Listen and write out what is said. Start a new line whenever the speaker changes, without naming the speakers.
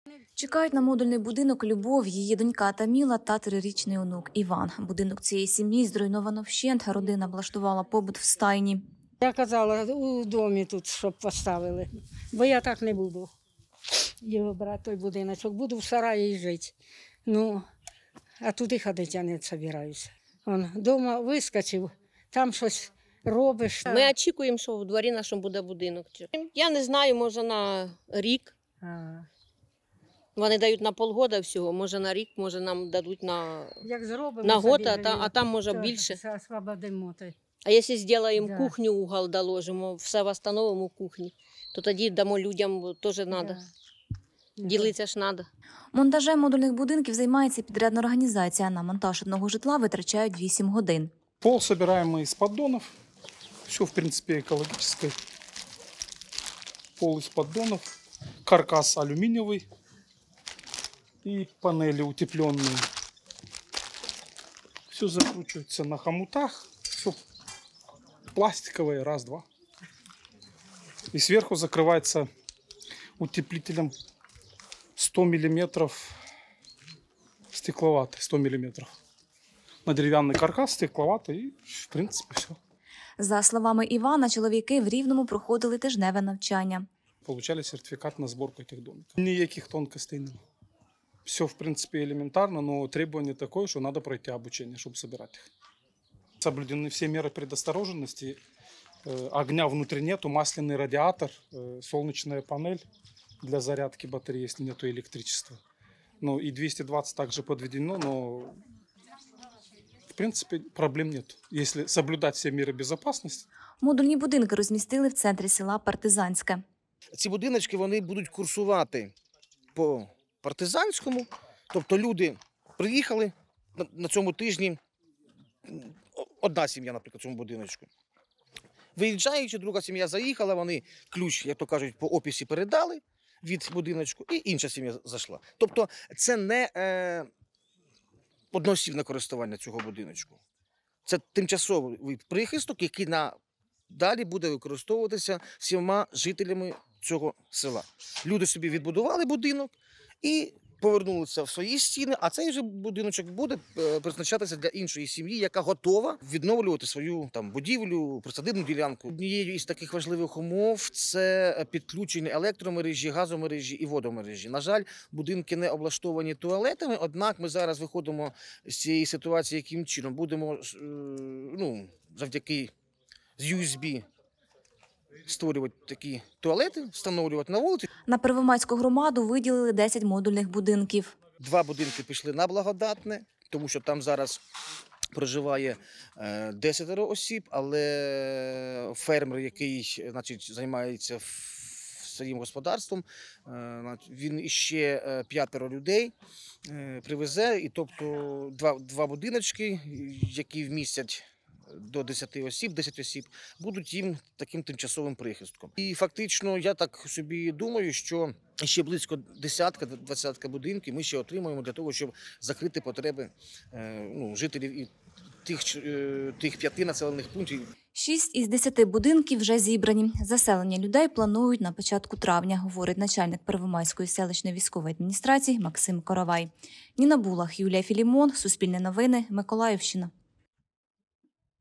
Чекають на модульний будинок Любов, її донька Таміла та 3-річний онук Іван. Будинок цієї сім'ї зруйновано вщент, родина влаштувала побут в стайні.
Я казала, у домі тут, щоб поставили, бо я так не буду його брати, той будиночок. Буду в сараї жити. Ну, а туди ходити я не збираюся. Он дома вискочив, там щось робиш.
Ми очікуємо, що в дворі нашому буде будинок. Я не знаю, може на рік. Вони дають на полгода всього, може на рік, може нам дадуть на год, а там може більше. А якщо зробимо кухню, угол доложимо, все встановимо в кухні, то тоді дамо людям теж треба. Ділитися ж треба.
Монтажем модульних будинків займається підрядна організація. На монтаж одного житла витрачають 8 годин.
Пол собираем мы из поддонов. Все, в принципе, экологическое. Пол из поддонов. Каркас алюминиевый. И панели утепленные. Все закручивается на хомутах. Все пластиковое. Раз, два. И сверху закрывается утеплителем 100 миллиметров стекловатый. 100 миллиметров. На дерев'яний каркас, стекловатий і, в принципі, все.
За словами Івана, чоловіки в Рівному проходили тижневе навчання.
Получали сертифікат на зборку цих домиків. Ніяких тонкостей немає. Все, в принципі, елементарно, но требование такое, що треба пройти обучение, щоб збирати їх. Соблюдені всі міри предосторожності. Огня внутрі нету, масляний радіатор, сонячна панель для зарядки батареї, якщо нету електричества. Ну, і 220 також підведено, но в принципі, проблем нет, якщо соблюдати всі міри безпечності.
Модульні будинки розмістили в центрі села Партизанське.
Ці будиночки вони будуть курсувати по Партизанському. Тобто люди приїхали на цьому тижні, одна сім'я, наприклад, в цьому будиночку. Виїжджаючи, друга сім'я заїхала, вони ключ, як то кажуть, по описі передали від будиночку, і інша сім'я зайшла. Тобто це не одноосібне користування цього будиночку. Це тимчасовий прихисток, який далі буде використовуватися всіма жителями цього села. Люди собі відбудували будинок і повернулися в свої стіни, а цей же будиночок буде призначатися для іншої сім'ї, яка готова відновлювати свою будівлю, присадибну ділянку. Однією із таких важливих умов – це підключення електромережі, газомережі і водомережі. На жаль, будинки не облаштовані туалетами, однак ми зараз виходимо з цієї ситуації яким чином. Будемо завдяки з USB створювати такі туалети, встановлювати на вулиці.
На Первомайську громаду виділили 10 модульних будинків.
2 будинки пішли на Благодатне, тому що там зараз проживає 10 осіб, але фермер, який займається своїм господарством, він іще 5 людей привезе, і тобто 2 будиночки, які вмістять до 10 осіб, 10 осіб, будуть їм таким тимчасовим прихистком. І фактично, я так собі думаю, що ще близько 10-20 будинків ми ще отримаємо для того, щоб закрити потреби жителів і тих 5 населених пунктів.
6 із 10 будинків вже зібрані. Заселення людей планують на початку травня, говорить начальник Первомайської селищної військової адміністрації Максим Коровай. Ніна Булах, Юлія Філімон, Суспільне новини, Миколаївщина.